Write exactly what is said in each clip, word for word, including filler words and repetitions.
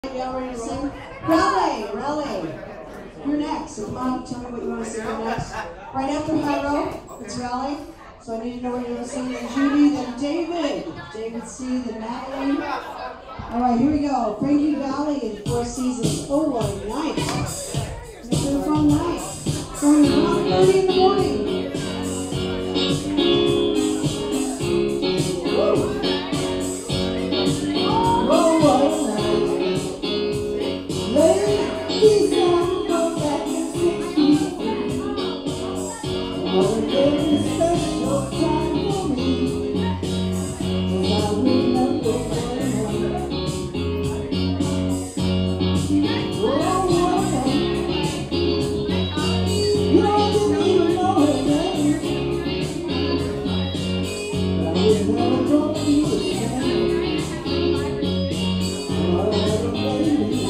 Y'all ready to sing? Raleigh, Raleigh. You're next. So come on, tell me what you want to sing for next. Right after Jairo, it's Raleigh. So I need to know what you want to sing. Then Judy, then David. David C, then Natalie. All right, here we go. Frankie Valley and Four Seasons. Oh, what a night. It's been a fun night. Starting at one thirty in the morning. Woo! Oh, what a night. Ladies on the back in sixty-three. What a very special time for me. 'Cause I remember when oh, what a night. You know, I didn't even know her name. But I was never gonna be the same. Oh, baby.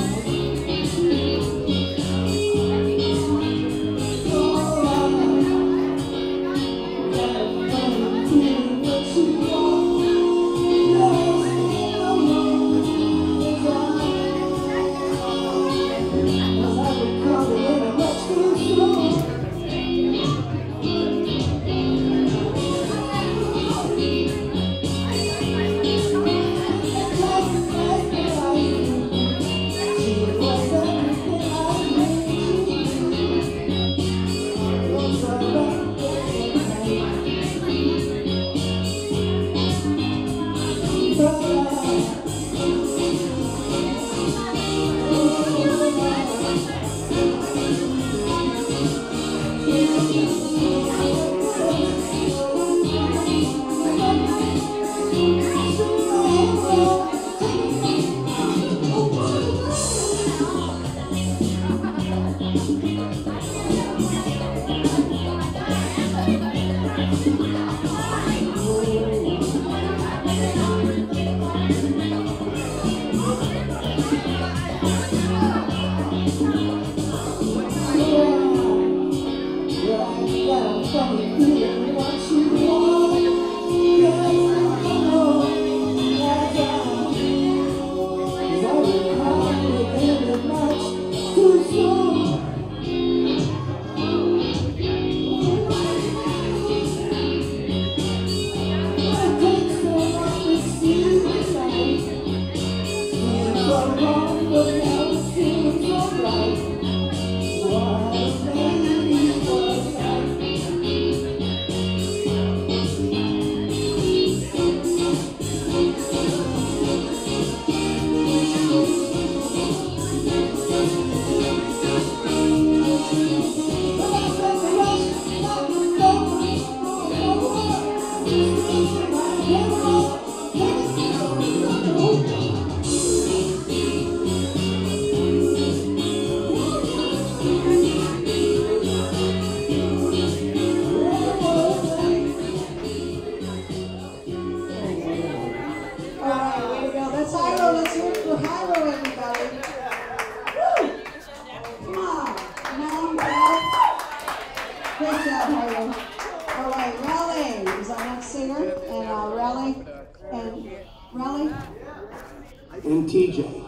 Great job, Jairo. All right, Raleigh is our next singer, and uh, Raleigh and Raleigh and T J.